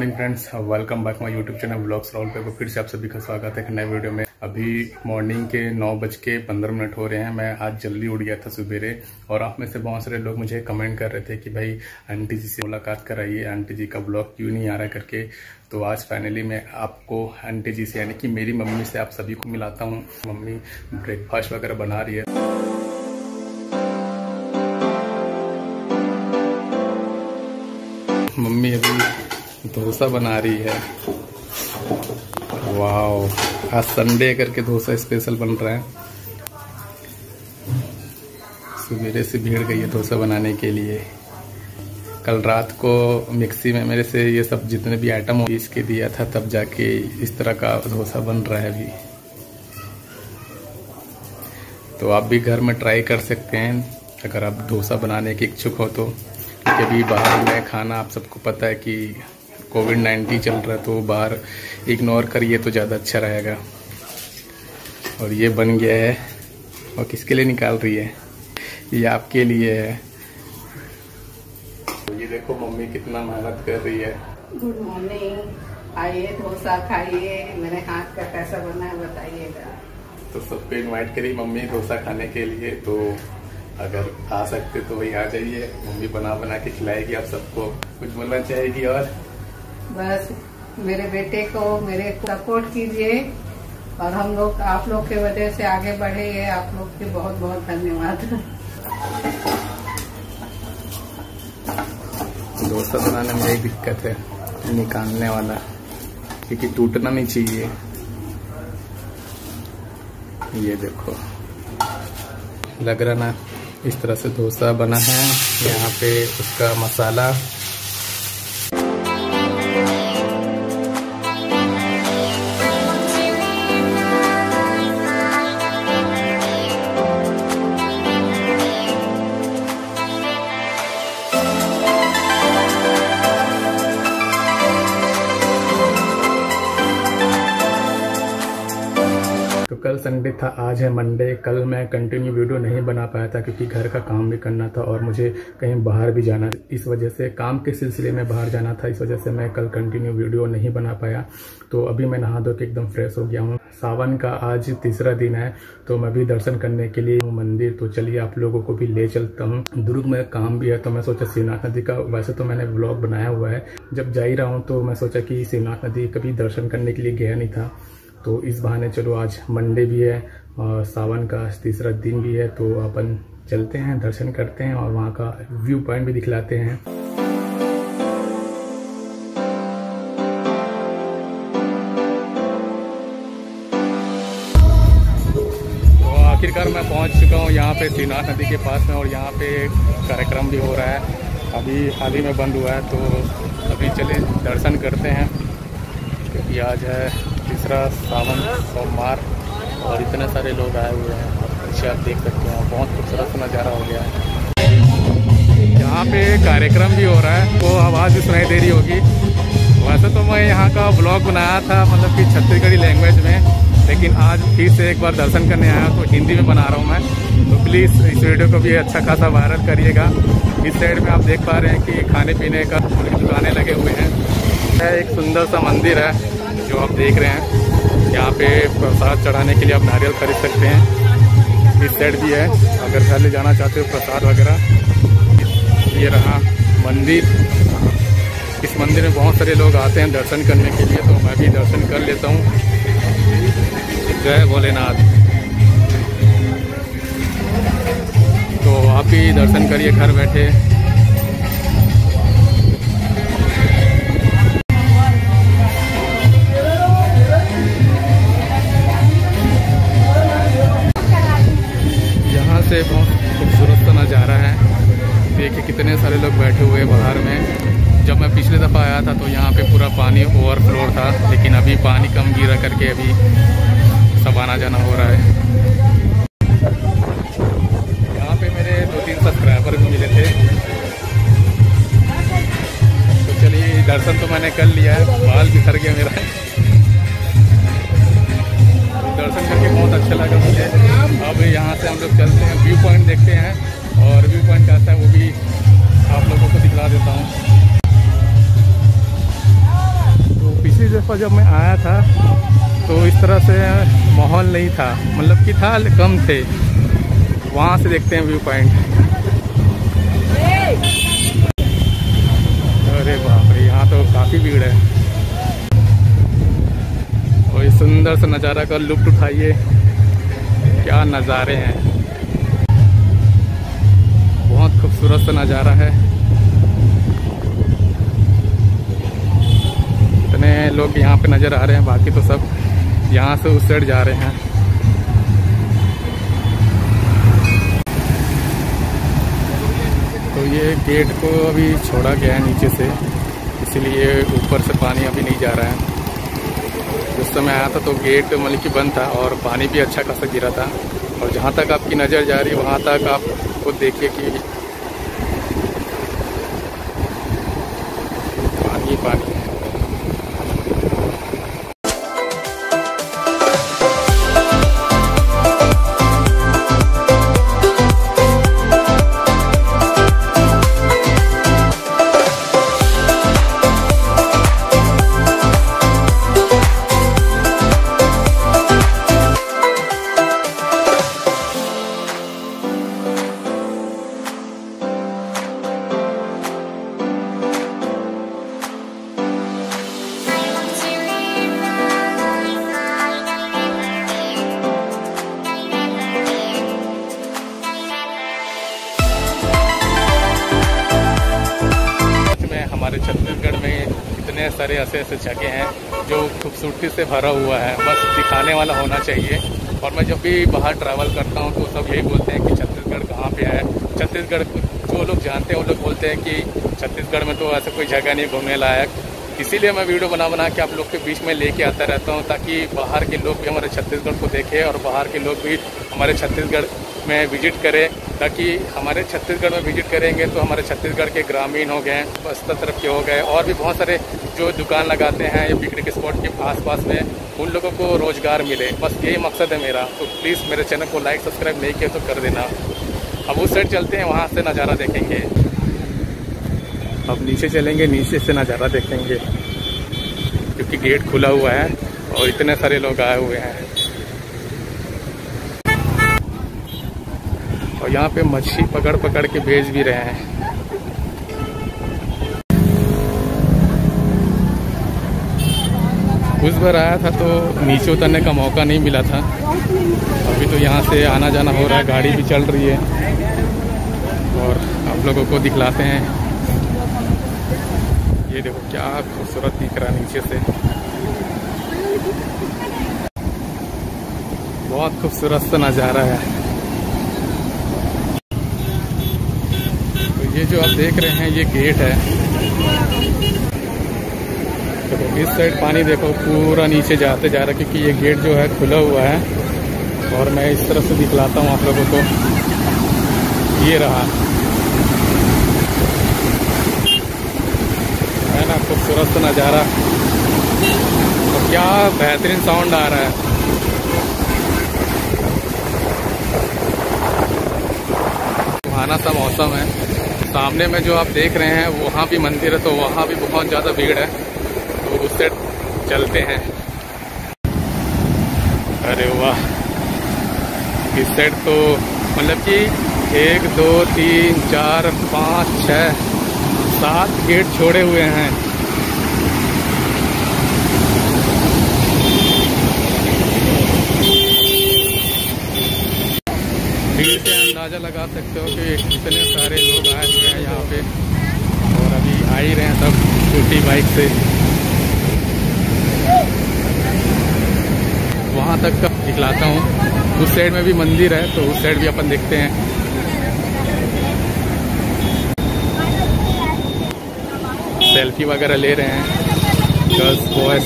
Morning friends, welcome back my YouTube channel vlogs Rahul पे। फिर से आप सभी का स्वागत है एक नए वीडियो में। अभी मॉर्निंग के 9:15 हो रहे हैं। मैं आज जल्दी उठ गया था सुबेरे और आप में से बहुत सारे लोग मुझे कमेंट कर रहे थे कि भाई आंटी जी से मुलाकात कराइए, आंटी जी का ब्लॉग क्यों नहीं आ रहा करके। तो आज फाइनली मैं आपको आंटी जी से यानी कि मेरी मम्मी से आप सभी को मिलाता हूँ। मम्मी ब्रेकफास्ट वगैरह बना रही है। मम्मी अभी डोसा बना रही है। वाह, आज संडे करके डोसा स्पेशल बन रहा है। सुबह से भीड़ गई है डोसा बनाने के लिए। कल रात को मिक्सी में मेरे से ये सब जितने भी आइटम पीस के दिया था, तब जाके इस तरह का डोसा बन रहा है अभी। तो आप भी घर में ट्राई कर सकते हैं अगर आप डोसा बनाने के इच्छुक हो तो। क्योंकि अभी बाहर में खाना आप सबको पता है कि कोविड-19 चल रहा है, तो बाहर इग्नोर करिए तो ज़्यादा अच्छा रहेगा। और ये बन गया है। और किसके लिए निकाल रही है? ये आपके लिए है। तो ये देखो मम्मी कितना मेहनत कर रही है। गुड मॉर्निंग, आइए डोसा खाइए। मेरे हाथ का कैसा बना है बताइएगा। तो सबको इनवाइट करिए मम्मी डोसा खाने के लिए। तो अगर आ सकते तो वही आ जाइए, मम्मी बना के खिलाएगी आप सबको। कुछ बोलना चाहेगी? और बस मेरे बेटे को मेरे सपोर्ट कीजिए और हम लोग आप लोग के वजह से आगे बढ़े। ये आप लोग की बहुत बहुत धन्यवाद। डोसा बनाने में एक दिक्कत है, निकालने वाला, क्योंकि टूटना नहीं चाहिए। ये देखो, लग रहा ना इस तरह से डोसा बना है। यहाँ पे उसका मसाला, तो कल संडे था, आज है मंडे। कल मैं कंटिन्यू वीडियो नहीं बना पाया था क्योंकि घर का काम भी करना था और मुझे कहीं बाहर भी जाना, इस वजह से काम के सिलसिले में बाहर जाना था। इस वजह से मैं कल कंटिन्यू वीडियो नहीं बना पाया। तो अभी मैं नहा धो के एकदम फ्रेश हो गया हूँ। सावन का आज तीसरा दिन है, तो मैं भी दर्शन करने के लिए हूँ मंदिर। तो चलिए आप लोगों को भी ले चलता हूँ। दुर्ग में काम भी है, तो मैं सोचा शिवनाथ नदी का, वैसे तो मैंने ब्लॉग बनाया हुआ है, जब जा ही रहा हूँ तो मैं सोचा कि शिवनाथ नदी कभी दर्शन करने के लिए गया नहीं था। तो इस बहाने चलो, आज मंडे भी है और सावन का तीसरा दिन भी है, तो अपन चलते हैं, दर्शन करते हैं और वहाँ का व्यू पॉइंट भी दिखलाते हैं। तो आखिरकार मैं पहुँच चुका हूँ यहाँ पे शिवनाथ नदी के पास में, और यहाँ पे कार्यक्रम भी हो रहा है। अभी हाल ही में बंद हुआ है, तो अभी चले दर्शन करते हैं। क्योंकि आज है तीसरा सावन सोमवार और इतने सारे लोग आए हुए हैं। पीछे आप देख सकते हैं, बहुत खूबसूरत नज़ारा हो गया है। यहाँ पे कार्यक्रम भी हो रहा है, तो आवाज़ भी सुनाई दे रही होगी। वैसे तो मैं यहाँ का ब्लॉग बनाया था, मतलब कि छत्तीसगढ़ी लैंग्वेज में, लेकिन आज फिर से एक बार दर्शन करने आया तो हिंदी में बना रहा हूँ मैं। तो प्लीज़ इस वीडियो को भी अच्छा खासा वायरल करिएगा। इस साइड में आप देख पा रहे हैं कि खाने पीने का दुकानें लगे हुए हैं। एक सुंदर सा मंदिर है जो आप देख रहे हैं। यहाँ पे प्रसाद चढ़ाने के लिए आप नारियल खरीद सकते हैं। इस साइड भी है, अगर घर ले जाना चाहते हो प्रसाद वगैरह। ये रहा मंदिर। इस मंदिर में बहुत सारे लोग आते हैं दर्शन करने के लिए, तो मैं भी दर्शन कर लेता हूँ। जय भोलेनाथ। तो आप भी दर्शन करिए घर बैठे। से बहुत खूबसूरत सा नज़ारा है। देखिए कितने सारे लोग बैठे हुए हैं बाहर में। जब मैं पिछले दफ़ा आया था तो यहाँ पे पूरा पानी ओवरफ्लो था, लेकिन अभी पानी कम गिरा करके अभी सब आना जाना हो रहा है। यहाँ पे मेरे 2-3 सब्सक्राइबर भी मिले थे। तो चलिए, दर्शन तो मैंने कर लिया है, बाल भी भर गया मेरा। दर्शन करके बहुत अच्छा लगा मुझे। अब यहाँ से हम लोग चलते हैं, व्यू पॉइंट देखते हैं, और व्यू पॉइंट कैसा है वो भी आप लोगों को दिखला देता हूँ। दफ़ा जब मैं आया था तो इस तरह से माहौल नहीं था, मतलब कि था कम थे। वहाँ से देखते हैं व्यू पॉइंट। अरे बाप रे, यहाँ तो काफ़ी भीड़ है। और इस सुंदर सा नज़ारा का लुत्फ़ उठाइए। क्या नज़ारे हैं, बहुत खूबसूरत सा नज़ारा है। इतने लोग यहाँ पे नज़र आ रहे हैं, बाकी तो सब यहाँ से उस साइड जा रहे हैं। तो ये गेट को अभी छोड़ा गया है नीचे से, इसीलिए ऊपर से पानी अभी नहीं जा रहा है। उस समय आया था तो गेट मतलब कि बंद था और पानी भी अच्छा खासा गिरा था। और जहाँ तक आपकी नज़र जा रही है वहाँ तक आप खुद देखिए कि पानी पानी है। हमारे छत्तीसगढ़ में इतने सारे ऐसे जगह हैं जो खूबसूरती से भरा हुआ है, बस दिखाने वाला होना चाहिए। और मैं जब भी बाहर ट्रैवल करता हूँ तो सब यही बोलते हैं कि छत्तीसगढ़ कहाँ पे है। छत्तीसगढ़ जो लोग जानते हैं वो लोग बोलते हैं कि छत्तीसगढ़ में तो ऐसा कोई जगह नहीं घूमने लायक। इसीलिए मैं वीडियो बना के आप लोग के बीच में लेके आता रहता हूँ, ताकि बाहर के लोग भी हमारे छत्तीसगढ़ को देखें और बाहर के लोग भी हमारे छत्तीसगढ़ में विजिट करें। ताकि हमारे छत्तीसगढ़ में विजिट करेंगे तो हमारे छत्तीसगढ़ के ग्रामीण हो गए, बस्तर तरफ के हो गए, और भी बहुत सारे जो दुकान लगाते हैं या पिकनिक स्पॉट के आसपास में, उन लोगों को रोज़गार मिले। बस यही मकसद है मेरा। तो प्लीज़ मेरे चैनल को लाइक सब्सक्राइब नहीं किया तो कर देना। अब उस साइड चलते हैं, वहाँ से नज़ारा देखेंगे। अब नीचे चलेंगे, नीचे से नज़ारा देखेंगे, क्योंकि गेट खुला हुआ है और इतने सारे लोग आए हुए हैं। और यहाँ पे मच्छी पकड़ के बेच भी रहे हैं। उस बार आया था तो नीचे उतरने का मौका नहीं मिला था। अभी तो यहाँ से आना जाना हो रहा है, गाड़ी भी चल रही है और आप लोगों को दिखलाते हैं। ये देखो क्या खूबसूरत दिख रहा है नीचे से, बहुत खूबसूरत सा नज़ारा है। तो ये जो आप देख रहे हैं ये गेट है। तो इस साइड पानी देखो पूरा नीचे जाते जा रहा है, क्योंकि ये गेट जो है खुला हुआ है। और मैं इस तरफ से दिखलाता हूँ आप लोगों को, ये रहा है ना, खूबसूरत सा नज़ारा। तो क्या बेहतरीन साउंड आ रहा है। सुहाना सा मौसम है। सामने में जो आप देख रहे हैं वहाँ भी मंदिर है, तो वहाँ भी बहुत ज़्यादा भीड़ है। तो उस साइड चलते हैं। अरे वाह, इस साइड तो मतलब कि 1 2 3 4 5 6 7 गेट छोड़े हुए हैं। भीड़ से अंदाज़ा लगा सकते हो कि इतने सारे लोग आए हुए हैं यहाँ पे, और अभी आ ही रहे हैं सब स्कूटी बाइक से। वहाँ तक का दिखलाता हूँ। उस साइड में भी मंदिर है, तो उस साइड भी अपन देखते हैं। सेल्फी वगैरह ले रहे हैं गर्ल्स बॉयज।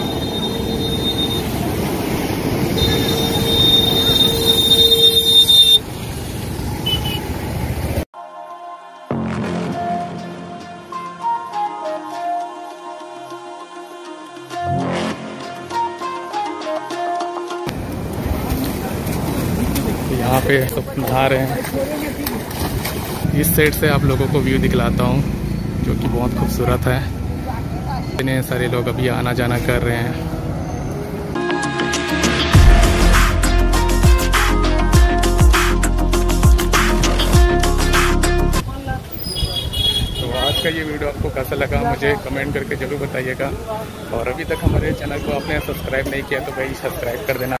यहाँ पे सब नहा रहे हैं। इस साइड से आप लोगों को व्यू दिखलाता हूँ, जो कि बहुत खूबसूरत है। इतने सारे लोग अभी आना जाना कर रहे हैं। तो आज का ये वीडियो आपको कैसा लगा मुझे कमेंट करके ज़रूर बताइएगा। और अभी तक हमारे चैनल को आपने सब्सक्राइब नहीं किया तो भाई सब्सक्राइब कर देना।